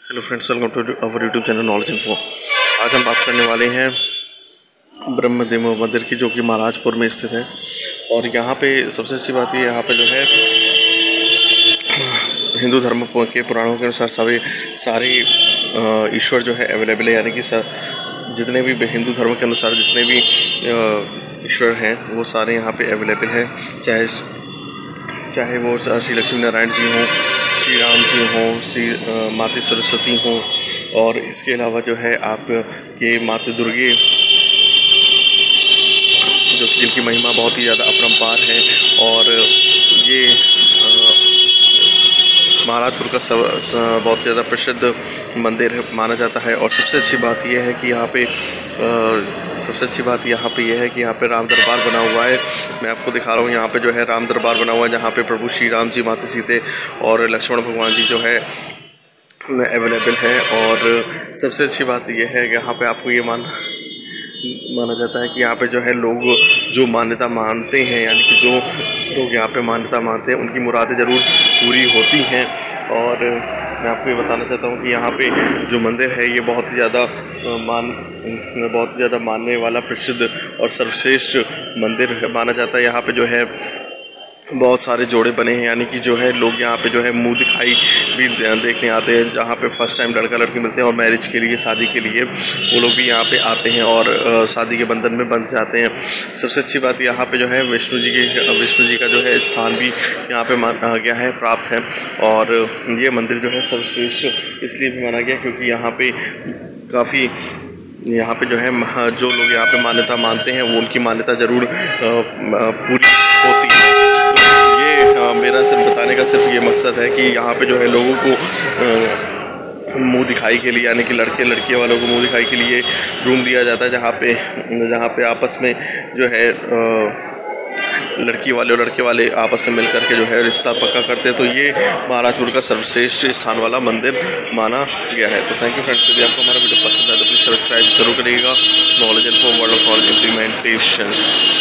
Hello friends, welcome to our YouTube channel knowledge info. आज हम बात करने वाले हैं ब्रह्मदेव मंदिर की, जो कि महाराजपुर में स्थित है। और यहाँ पे सबसे अच्छी बात ये, यहाँ पे जो है हिंदू धर्म के पुराणों के अनुसार सारे ईश्वर जो है अवेलेबल है। यानी कि जितने भी हिंदू धर्म के अनुसार जितने भी ईश्वर हैं वो सारे यहाँ पे अवेलेबल हैं। चाहे वो श्री लक्ष्मी नारायण जी हों, श्री राम जी हों, श्री माता सरस्वती हों, और इसके अलावा जो है आप ये माता दुर्गे, जो जिनकी महिमा बहुत ही ज़्यादा अपरंपार है। और ये महाराजपुर का बहुत ज़्यादा प्रसिद्ध मंदिर माना जाता है। और सबसे अच्छी बात यह है कि यहाँ पे राम दरबार बना हुआ है। मैं आपको दिखा रहा हूँ, यहाँ पे जो है राम दरबार बना हुआ है, जहाँ पे प्रभु श्री राम जी, माता सीते और लक्ष्मण भगवान जी जो है अवेलेबल है। और सबसे अच्छी बात यह है कि यहाँ पे आपको ये माना जाता है कि यहाँ पे जो है लोग जो मान्यता मानते हैं, यानी कि जो लोग यहाँ पे मान्यता मानते हैं उनकी मुरादें ज़रूर पूरी होती हैं। और मैं आपको ये बताना चाहता हूँ कि यहाँ पे जो मंदिर है ये बहुत ही ज़्यादा मानने वाला प्रसिद्ध और सर्वश्रेष्ठ मंदिर माना जाता है। यहाँ पे जो है बहुत सारे जोड़े बने हैं, यानी कि जो है लोग यहाँ पे जो है मुंह दिखाई भी देखने आते हैं। जहाँ पे फर्स्ट टाइम लड़का लड़की मिलते हैं और मैरिज के लिए, शादी के लिए वो लोग भी यहाँ पे आते हैं और शादी के बंधन में बंध जाते हैं। सबसे अच्छी बात यहाँ पे जो है विष्णु जी का जो है स्थान भी यहाँ पे माना गया है, प्राप्त है। और ये मंदिर जो है सर्वश्रेष्ठ इसलिए भी माना गया क्योंकि यहाँ पे जो है जो लोग यहाँ पे मान्यता मानते हैं वो उनकी मान्यता ज़रूर पूरी होती है। ये मेरा सिर्फ बताने का सिर्फ ये मकसद है कि यहाँ पे जो है लोगों को मुंह दिखाई के लिए, यानी कि लड़के वालों को मुंह दिखाई के लिए रूम दिया जाता है, जहाँ पे आपस में जो है लड़की वाले और लड़के वाले आपस में मिलकर के जो है रिश्ता पक्का करते हैं। तो ये महाराजपुर का सर्वश्रेष्ठ स्थान वाला मंदिर माना गया है। तो थैंक यू फ्रेंड्स, यदि आपको हमारा वीडियो पसंद है तो प्लीज़ सब्सक्राइब जरूर करिएगा। Knowledge info, world of knowledge implementation.